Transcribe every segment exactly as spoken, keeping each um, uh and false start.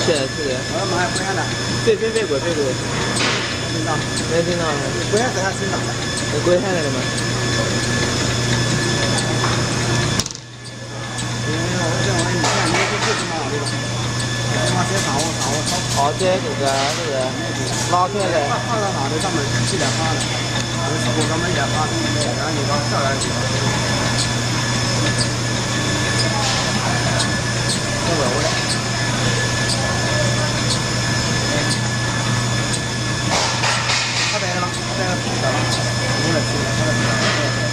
是的，是的。 我们还不远的。 飞飞飞过飞过。 听到？ 没听到。 不远在他身上。 那鬼还来了吗？ 嗯，我想问你，看你是做什么的？我先上我上我炒。 哦，这这个这个拉开来。 放放到哪里？咱们起来放的。我是我咱们也放，然后你往下来就。我我我。他带了吗？他带了，带了。我来吃，我来吃。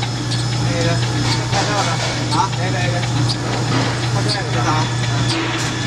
那个，拍照的啊，那个那个，他这个是啥？